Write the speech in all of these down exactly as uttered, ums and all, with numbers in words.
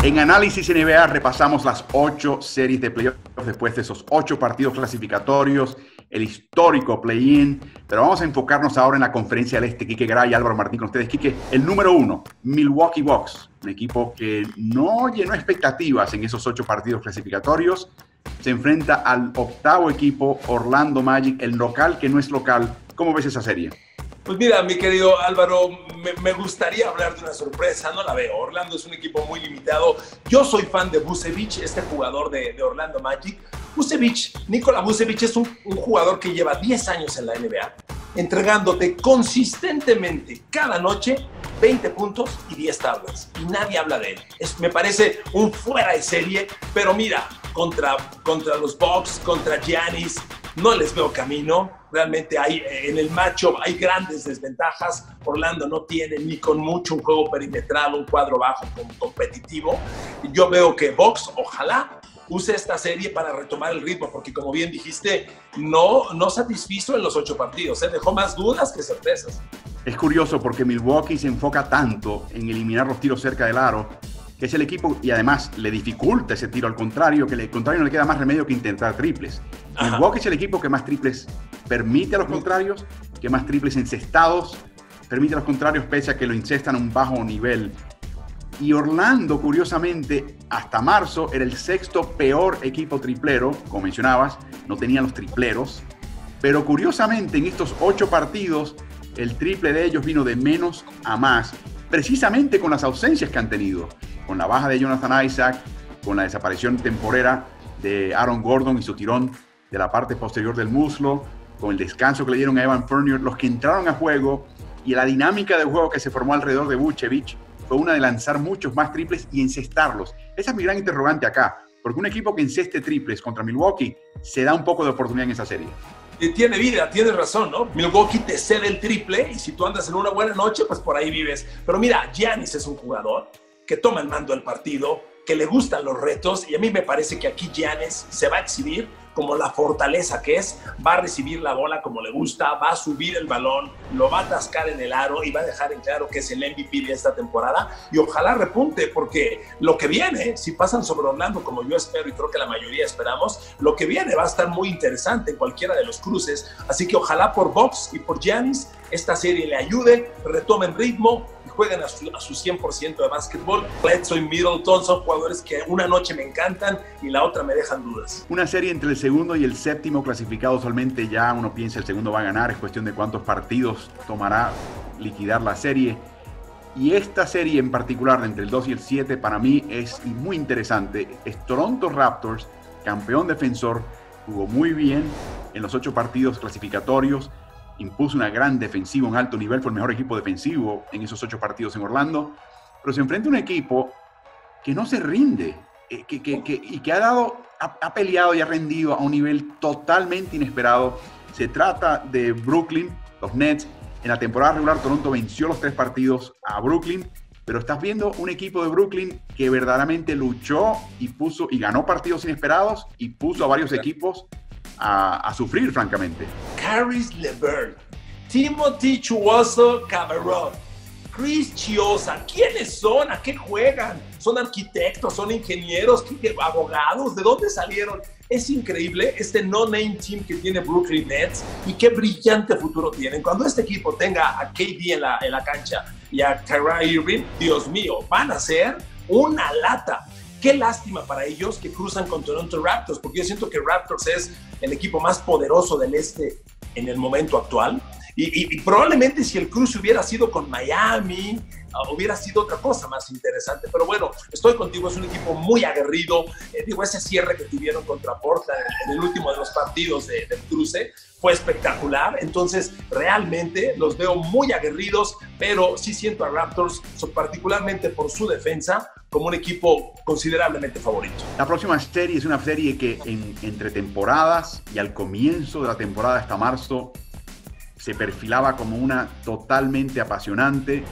En Análisis N B A repasamos las ocho series de playoffs después de esos ocho partidos clasificatorios, el histórico play-in, pero vamos a enfocarnos ahora en la conferencia del Este. Quique Garay y Álvaro Martín con ustedes. Quique, el número uno, Milwaukee Bucks, un equipo que no llenó expectativas en esos ocho partidos clasificatorios, se enfrenta al octavo equipo, Orlando Magic, el local que no es local. ¿Cómo ves esa serie? Pues mira, mi querido Álvaro, me, me gustaría hablar de una sorpresa, no la veo. Orlando es un equipo muy limitado. Yo soy fan de Vucevic, este jugador de, de Orlando Magic. Vucevic, Nikola Vucevic es un, un jugador que lleva diez años en la N B A, entregándote consistentemente cada noche veinte puntos y diez tablas. Y nadie habla de él. Es, me parece un fuera de serie, pero mira, contra, contra los Bucks, contra Giannis, no les veo camino. Realmente hay, en el matchup hay grandes desventajas. Orlando no tiene ni con mucho un juego perimetral, un cuadro bajo competitivo. Yo veo que Bucks, ojalá, use esta serie para retomar el ritmo, porque como bien dijiste, no, no satisfizo en los ocho partidos, ¿eh? Dejó más dudas que certezas. Es curioso porque Milwaukee se enfoca tanto en eliminar los tiros cerca del aro, que es el equipo, y además le dificulta ese tiro al contrario, que al contrario no le queda más remedio que intentar triples. Ajá. Milwaukee es el equipo que más triples permite a los contrarios, que más triples encestados permite a los contrarios, pese a que lo incestan a un bajo nivel. Y Orlando, curiosamente, hasta marzo era el sexto peor equipo triplero, como mencionabas, no tenían los tripleros, pero curiosamente en estos ocho partidos el triple de ellos vino de menos a más, precisamente con las ausencias que han tenido, con la baja de Jonathan Isaac, con la desaparición temporera de Aaron Gordon y su tirón de la parte posterior del muslo, con el descanso que le dieron a Evan Fournier, los que entraron a juego y la dinámica de juego que se formó alrededor de Vucevic fue una de lanzar muchos más triples y encestarlos. Esa es mi gran interrogante acá, porque un equipo que enceste triples contra Milwaukee se da un poco de oportunidad en esa serie. Tiene vida, tienes razón, ¿no? Milwaukee te cede el triple y si tú andas en una buena noche, pues por ahí vives. Pero mira, Giannis es un jugador que toma el mando del partido, que le gustan los retos, y a mí me parece que aquí Giannis se va a exhibir como la fortaleza que es, va a recibir la bola como le gusta, va a subir el balón, lo va a atascar en el aro y va a dejar en claro que es el M V P de esta temporada, y ojalá repunte, porque lo que viene, si pasan sobre Orlando como yo espero y creo que la mayoría esperamos, lo que viene va a estar muy interesante en cualquiera de los cruces, así que ojalá por Bucks y por Giannis esta serie le ayude, retomen ritmo y jueguen a su, a su cien por ciento de básquetbol. Bledsoe y Middleton son jugadores que una noche me encantan y la otra me dejan dudas. Una serie entre el segundo y el séptimo clasificado, usualmente ya uno piensa el segundo va a ganar, es cuestión de cuántos partidos tomará liquidar la serie. Y esta serie en particular, entre el dos y el siete, para mí es muy interesante. Es Toronto Raptors, campeón defensor, jugó muy bien en los ocho partidos clasificatorios, impuso una gran defensiva, un alto nivel, fue el mejor equipo defensivo en esos ocho partidos en Orlando, pero se enfrenta a un equipo que no se rinde, eh, que, que, que, y que ha, dado, ha, ha peleado y ha rendido a un nivel totalmente inesperado. Se trata de Brooklyn, los Nets. En la temporada regular Toronto venció los tres partidos a Brooklyn, pero estás viendo un equipo de Brooklyn que verdaderamente luchó y puso y ganó partidos inesperados y puso a varios equipos a, a sufrir, francamente. Caris LeVert, Timothy Chuoso Cabarrot, Chris Chiosa, ¿quiénes son? ¿A qué juegan? ¿Son arquitectos? ¿Son ingenieros? ¿Qué, abogados? ¿De dónde salieron? Es increíble este no-name team que tiene Brooklyn Nets y qué brillante futuro tienen. Cuando este equipo tenga a K D en la, en la cancha y a Kyrie Irving, Dios mío, van a ser una lata. Qué lástima para ellos que cruzan con Toronto Raptors, porque yo siento que Raptors es el equipo más poderoso del este en el momento actual. Y, y, y probablemente si el cruce hubiera sido con Miami, uh, hubiera sido otra cosa más interesante. Pero bueno, estoy contigo, es un equipo muy aguerrido. Eh, digo, ese cierre que tuvieron contra Portland en, en el último de los partidos de, del cruce fue espectacular. Entonces, realmente los veo muy aguerridos, pero sí siento a Raptors, particularmente por su defensa, como un equipo considerablemente favorito. La próxima serie es una serie que en, entre temporadas y al comienzo de la temporada hasta marzo se perfilaba como una totalmente apasionante,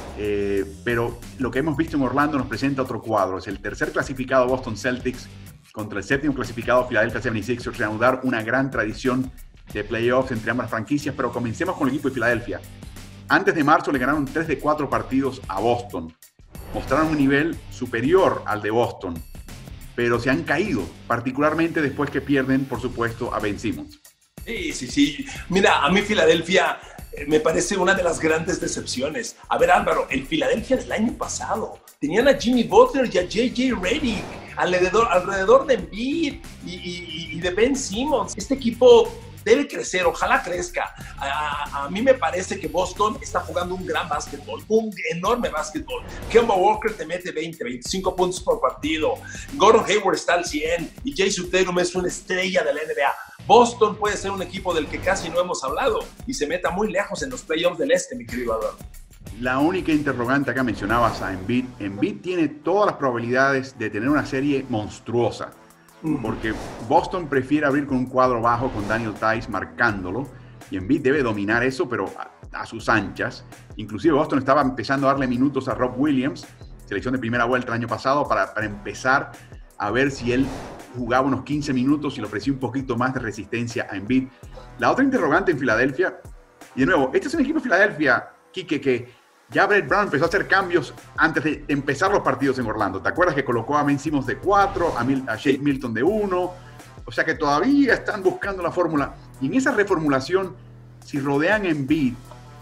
eh, pero lo que hemos visto en Orlando nos presenta otro cuadro. Es el tercer clasificado Boston Celtics contra el séptimo clasificado Philadelphia setenta y seis ers, reanudar una gran tradición de playoffs entre ambas franquicias, pero comencemos con el equipo de Filadelfia. Antes de marzo le ganaron tres de cuatro partidos a Boston. mostraron un nivel superior al de Boston, pero se han caído, particularmente después que pierden, por supuesto, a Ben Simmons. Sí, sí, sí. Mira, a mí Filadelfia eh, me parece una de las grandes decepciones. A ver, Álvaro, el Filadelfia del año pasado tenían a Jimmy Butler y a J J Redick alrededor, alrededor de Embiid y, y, y de Ben Simmons. Este equipo debe crecer, ojalá crezca. A, a mí me parece que Boston está jugando un gran básquetbol, un enorme básquetbol. Kemba Walker te mete veinte, veinticinco puntos por partido. Gordon Hayward está al cien y Jason Tatum es una estrella de la N B A. Boston puede ser un equipo del que casi no hemos hablado y se meta muy lejos en los playoffs del este, mi querido Adolfo. La única interrogante acá mencionabas a Embiid. Embiid tiene todas las probabilidades de tener una serie monstruosa, porque Boston prefiere abrir con un cuadro bajo con Daniel Tice marcándolo, y Embiid debe dominar eso, pero a, a sus anchas. Inclusive Boston estaba empezando a darle minutos a Rob Williams, selección de primera vuelta el año pasado, para, para empezar a ver si él jugaba unos quince minutos y le ofrecía un poquito más de resistencia a Embiid. La otra interrogante en Filadelfia, y de nuevo, este es un equipo de Filadelfia, Quique, que ya Brett Brown empezó a hacer cambios antes de empezar los partidos en Orlando. ¿Te acuerdas que colocó a Ben Simmons de cuatro, a, Mil, a Shake Milton de uno? O sea que todavía están buscando la fórmula. Y en esa reformulación, si rodean a Embiid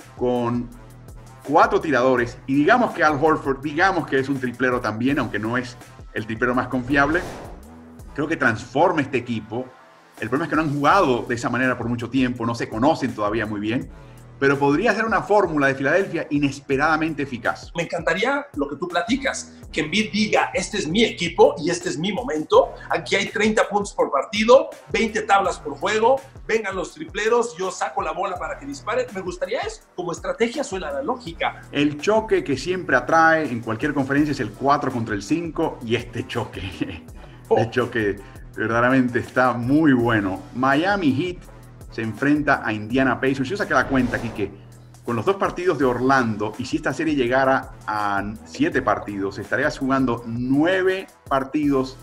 con cuatro tiradores, y digamos que Al Horford, digamos que es un triplero también, aunque no es el triplero más confiable, creo que transforma este equipo. El problema es que no han jugado de esa manera por mucho tiempo, no se conocen todavía muy bien, pero podría ser una fórmula de Filadelfia inesperadamente eficaz. Me encantaría lo que tú platicas, que Embiid diga, este es mi equipo y este es mi momento, aquí hay treinta puntos por partido, veinte tablas por juego, vengan los tripleros, yo saco la bola para que disparen. Me gustaría eso, como estrategia suena la lógica. El choque que siempre atrae en cualquier conferencia es el cuatro contra el cinco, y este choque, oh. este choque verdaderamente está muy bueno. Miami Heat se enfrenta a Indiana Pacers. Yo saqué la cuenta aquí que con los dos partidos de Orlando, y si esta serie llegara a siete partidos, estarías jugando nueve partidos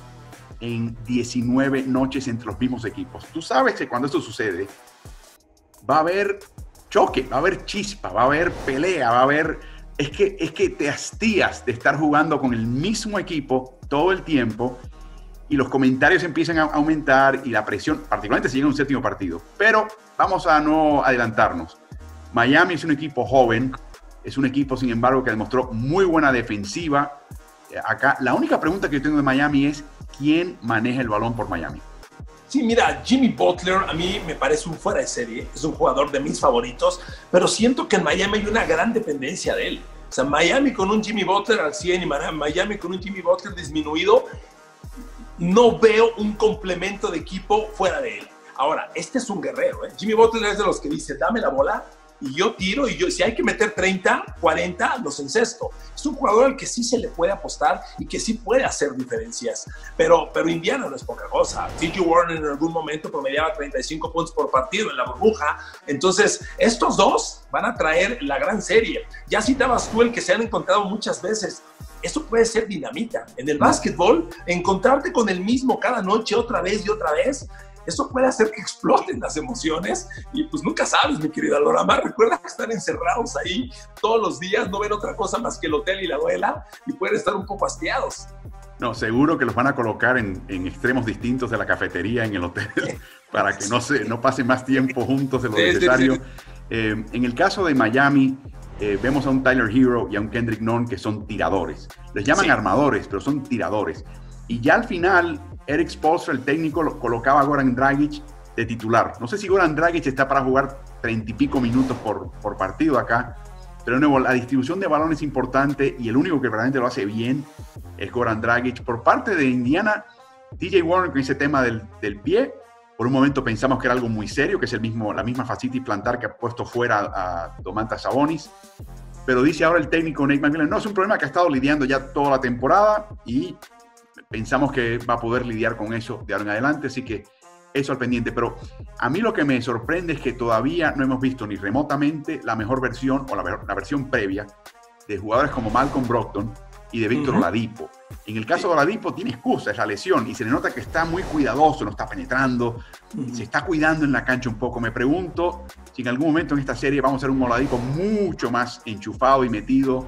en diecinueve noches entre los mismos equipos. Tú sabes que cuando esto sucede, va a haber choque, va a haber chispa, va a haber pelea, va a haber... Es que, es que te hastías de estar jugando con el mismo equipo todo el tiempo, y los comentarios empiezan a aumentar y la presión, particularmente si llega un séptimo partido. Pero vamos a no adelantarnos. Miami es un equipo joven, es un equipo, sin embargo, que demostró muy buena defensiva. Acá, la única pregunta que yo tengo de Miami es, ¿quién maneja el balón por Miami? Sí, mira, Jimmy Butler a mí me parece un fuera de serie, es un jugador de mis favoritos, pero siento que en Miami hay una gran dependencia de él. O sea, Miami con un Jimmy Butler al cien y Miami con un Jimmy Butler disminuido, no veo un complemento de equipo fuera de él. Ahora, este es un guerrero, ¿eh? Jimmy Butler es de los que dice, dame la bola y yo tiro, y yo, si hay que meter treinta, cuarenta, los encesto. Es un jugador al que sí se le puede apostar y que sí puede hacer diferencias. Pero, pero Indiana no es poca cosa. T J Warren en algún momento promediaba treinta y cinco puntos por partido en la burbuja. Entonces, estos dos van a traer la gran serie. Ya citabas tú el que se han encontrado muchas veces. Eso puede ser dinamita. En el básquetbol, encontrarte con el mismo cada noche, otra vez y otra vez, eso puede hacer que exploten las emociones y pues nunca sabes, mi querida Laura Mar. Recuerda que están encerrados ahí todos los días, no ven otra cosa más que el hotel y la duela, y pueden estar un poco hastiados. No, seguro que los van a colocar en, en extremos distintos de la cafetería en el hotel para que no, se, no pasen más tiempo juntos de lo necesario. Sí, sí, sí. Eh, en el caso de Miami, Eh, vemos a un Tyler Hero y a un Kendrick Nunn que son tiradores. Les llaman sí. armadores, pero son tiradores. Y ya al final, Eric Spoelstra, el técnico, lo colocaba a Goran Dragic de titular. No sé si Goran Dragic está para jugar treinta y pico minutos por, por partido acá, pero de nuevo, la distribución de balón es importante y el único que realmente lo hace bien es Goran Dragic. Por parte de Indiana, T J Warren con ese tema del, del pie, por un momento pensamos que era algo muy serio, que es el mismo, la misma facility plantar que ha puesto fuera a Domantas Sabonis. Pero dice ahora el técnico Nate McMillan, no, es un problema que ha estado lidiando ya toda la temporada y pensamos que va a poder lidiar con eso de ahora en adelante, así que eso al pendiente. Pero a mí lo que me sorprende es que todavía no hemos visto ni remotamente la mejor versión o la, la versión previa de jugadores como Malcolm Brogdon y de Víctor uh-huh. Oladipo. En el caso de Oladipo tiene excusa, es la lesión, y se le nota que está muy cuidadoso, no está penetrando, uh-huh. se está cuidando en la cancha un poco. Me pregunto si en algún momento en esta serie vamos a ver un Oladipo mucho más enchufado y metido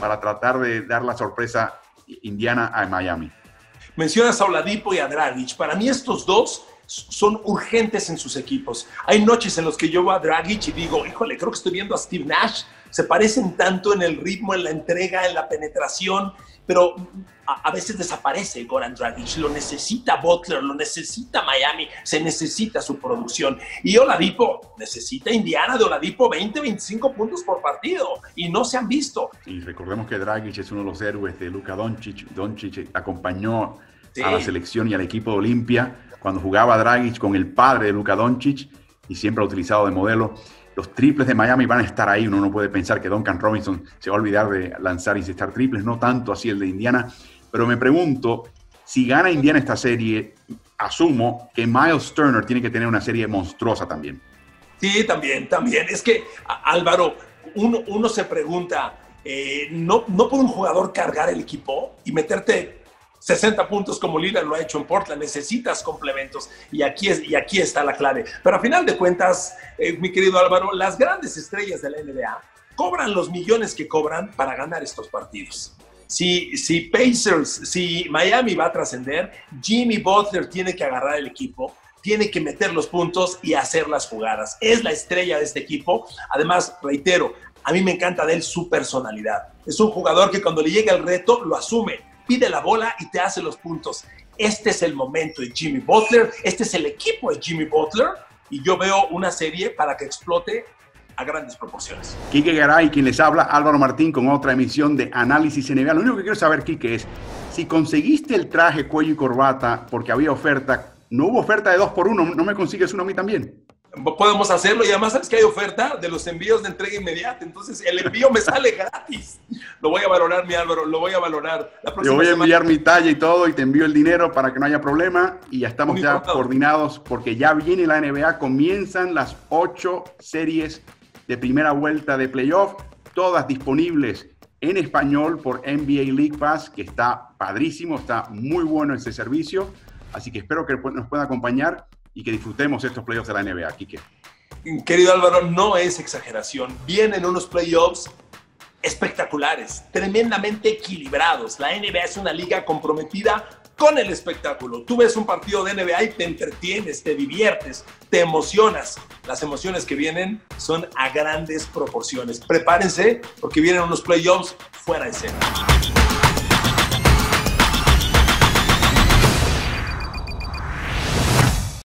para tratar de dar la sorpresa Indiana a Miami. Mencionas a Oladipo y a Dragic. Para mí estos dos son urgentes en sus equipos. Hay noches en las que yo veo a Dragic y digo, híjole, creo que estoy viendo a Steve Nash. Se parecen tanto en el ritmo, en la entrega, en la penetración, pero a, a veces desaparece Goran Dragic. Lo necesita Butler, lo necesita Miami, se necesita su producción. Y Oladipo, necesita Indiana de Oladipo veinte, veinticinco puntos por partido y no se han visto. Y recordemos que Dragic es uno de los héroes de Luka Doncic. Doncic acompañó sí. a la selección y al equipo de Olimpia cuando jugaba Dragic con el padre de Luka Doncic y siempre ha utilizado de modelo. Los triples de Miami van a estar ahí. Uno no puede pensar que Duncan Robinson se va a olvidar de lanzar y encestar triples, no tanto así el de Indiana. Pero me pregunto, si gana Indiana esta serie, asumo que Miles Turner tiene que tener una serie monstruosa también. Sí, también, también. Es que, Álvaro, uno, uno se pregunta, eh, ¿no, ¿no puede un jugador cargar el equipo y meterte sesenta puntos como Lillard lo ha hecho en Portland? Necesitas complementos y aquí, es, y aquí está la clave. Pero a final de cuentas, eh, mi querido Álvaro, las grandes estrellas de la N B A cobran los millones que cobran para ganar estos partidos. Si, si Pacers, si Miami va a trascender, Jimmy Butler tiene que agarrar el equipo, tiene que meter los puntos y hacer las jugadas. Es la estrella de este equipo. Además, reitero, a mí me encanta de él su personalidad. Es un jugador que cuando le llega el reto lo asume, pide la bola y te hace los puntos. Este es el momento de Jimmy Butler, este es el equipo de Jimmy Butler y yo veo una serie para que explote a grandes proporciones. Quique Garay, quien les habla, Álvaro Martín, con otra emisión de Análisis N B A. Lo único que quiero saber, Quique, es si conseguiste el traje, cuello y corbata porque había oferta. No hubo oferta de dos por uno, ¿no me consigues uno a mí también? Podemos hacerlo y además sabes que hay oferta de los envíos de entrega inmediata, entonces el envío me sale gratis. Lo voy a valorar, mi Álvaro, lo voy a valorar. La Yo voy a enviar semana... mi talla y todo y te envío el dinero para que no haya problema y ya estamos ya importado. coordinados porque ya viene la N B A, comienzan las ocho series de primera vuelta de playoff, todas disponibles en español por N B A League Pass, que está padrísimo, está muy bueno ese servicio, así que espero que nos pueda acompañar y que disfrutemos estos playoffs de la N B A, Quique. Querido Álvaro, no es exageración. Vienen unos playoffs espectaculares, tremendamente equilibrados. La N B A es una liga comprometida con el espectáculo. Tú ves un partido de N B A y te entretienes, te diviertes, te emocionas. Las emociones que vienen son a grandes proporciones. Prepárense porque vienen unos playoffs fuera de serie.